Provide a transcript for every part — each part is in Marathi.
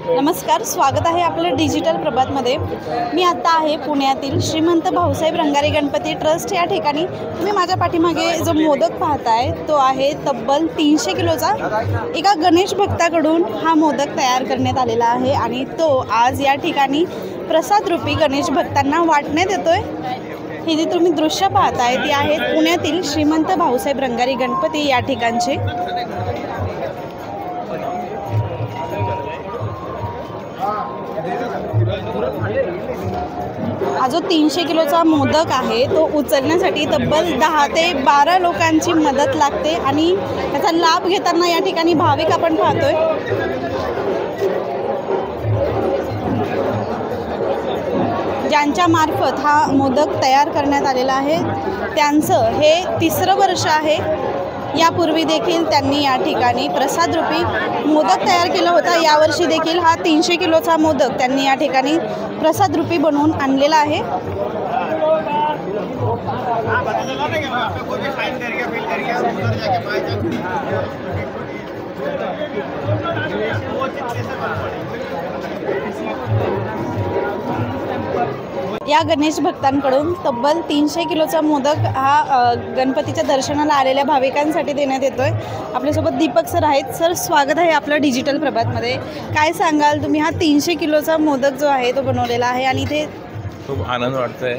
नमस्कार, स्वागत आहे आपलं डिजिटल प्रभातमध्ये। मी आता आहे पुण्यातील श्रीमंत भाऊसाहेब रंगारी गणपती ट्रस्ट या ठिकाणी। तुम्ही माझ्या पाठीमागे जो मोदक पाहताय तो आहे तब्बल 300 किलोचा। एका गणेश भक्ताकडून हा मोदक तयार करण्यात आलेला आहे आणि तो आज या ठिकाणी प्रसाद रूपी गणेश भक्तांना वाटण्यात येतोय। ही जी तुम्ही दृश्य पाहताय ती आहेत पुण्यातील श्रीमंत भाऊसाहेब रंगारी गणपती या ठिकाणचे। हा जो 300 किलोचा मोदक आहे तो उचलण्यासाठी तब्बल 10 ते 12 लोकांची मदत लागते आणि त्याचा लाभ घेताना या ठिकाणी भाविक आपण पाहतोय। ज्यांच्या मार्फत हा मोदक तयार करण्यात आलेला आहे त्यांचं हे 3रं वर्ष आहे। यापूर्वी देखील त्यांनी या ठिकाणी प्रसाद रूपी मोदक तयार केला होता। यावर्षी देखील हा 300 किलोचा मोदक त्यांनी या ठिकाणी प्रसाद रूपी बनवून आणलेला आहे। या गणेश भक्तांकडून तब्बल 300 किलोचा मोदक हा गणपतीच्या दर्शनाला आलेल्या भाविकांसाठी देण्यात येतोय। आपल्यासोबत दीपक सर आहेत। सर, स्वागत आहे आपलं डिजिटल प्रभातमध्ये। काय सांगाल तुम्ही, हा 300 किलोचा मोदक जो आहे तो बनवलेला आहे आणि इथे खूप आनंद वाटतोय।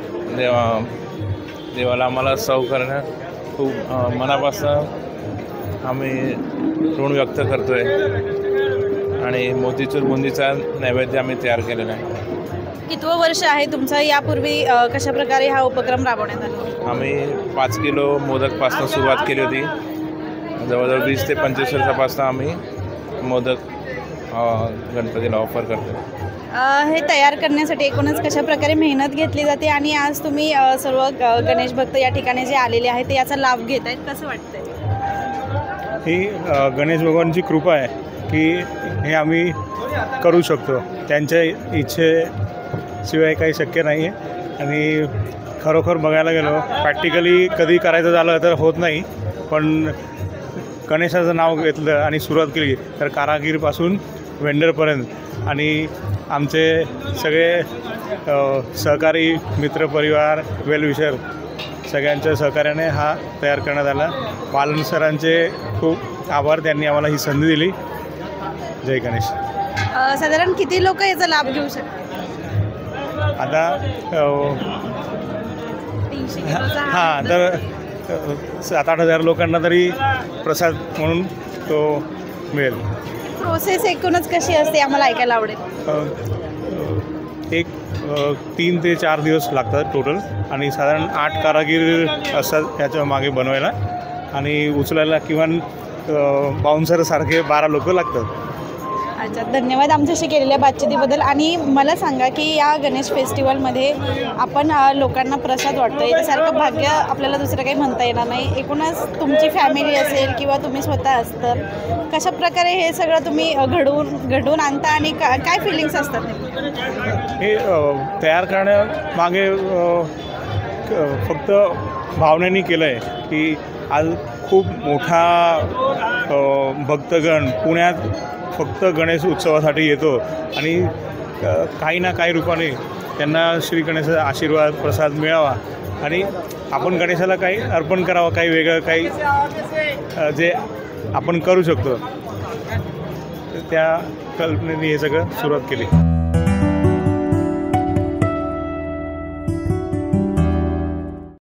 देवाला आम्हाला सर्व करण्यात खूप मनापासून आम्ही ऋण व्यक्त करतोय आणि मोतीचूर बुंदीचा नैवेद्य आम्ही तयार केलेला आहे। कितवं वर्ष आहे तुमचं? यापूर्वी कशा प्रकारे हा उपक्रम राबवण्यात आला? आम्ही 5 किलो मोदकपासून सुरुवात केली होती। जवळजवळ 20 ते 25 वर्षापासून आम्ही मोदक गणपतीला ऑफर करतो। हे तयार करण्यासाठी एकूणच कशा प्रकारे मेहनत घेतली जाते आणि आज तुम्ही सर्व गणेश भक्त या ठिकाणी जे आलेले आहेत ते याचा लाभ घेत आहेत, कसं वाटतंय? ही गणेश भगवानची कृपा आहे की हे आम्ही करू शकतो। त्यांच्या इच्छेशिवाय काही शक्य नाही आहे आणि खरोखर बघायला गेलो प्रॅक्टिकली कधी करायचं झालं तर होत नाही, पण गणेशाचं नाव घेतलं आणि सुरुवात केली तर कारागीरपासून वेंडरपर्यंत आणि आमचे सगळे सहकारी मित्रपरिवार वेलविशर सगळ्यांच्या सहकार्याने हा तयार करण्यात आला। पालन सरांचे खूप आभार, त्यांनी आम्हाला ही संधी दिली। जय गणेश। साधारण किती लोक याचा लाभ घेऊ शकतात? आता 300 किलोचा हां, तर 7-8 हजार लोकांना तरी प्रसाद म्हणून तो मिळेल। प्रोसेस एकूणच कशी असते आम्हाला ऐकायला आवडेल। एक 3 ते 4 दिवस लागतात टोटल आणि साधारण 8 कारागीर असतात याच्या मागे बनवायला आणि उचलायला किमान बाउन्सरसारखे 12 लोक लागतात। अच्छा, धन्यवाद आमच्याशी केलेल्या बातचीतीबद्दल। आणि मला सांगा की या गणेश फेस्टिवलमध्ये आपण लोकांना प्रसाद वाटतो, याच्यासारखं भाग्य आपल्याला दुसरं काही म्हणता येणार नाही। एकूणच तुमची फॅमिली असेल किंवा तुम्ही स्वतः असतं, कशा प्रकारे हे सगळं तुम्ही घडवून आणता आणि काय फिलिंग्स असतात? हे तयार करण्यामागे फक्त भावनेने केलं आहे की आज खूप मोठा भक्तगण पुण्यात फक्त गणेश उत्सवासाठी येतो आणि काही ना काही रूपाने त्यांना श्री गणेशाचा आशीर्वाद प्रसाद मिळावा आणि आपण गणेशाला काही अर्पण करावं, काही वेगळं काही जे आपण करू शकतो, त्या कल्पनेने हे सगळं सुरुवात केली।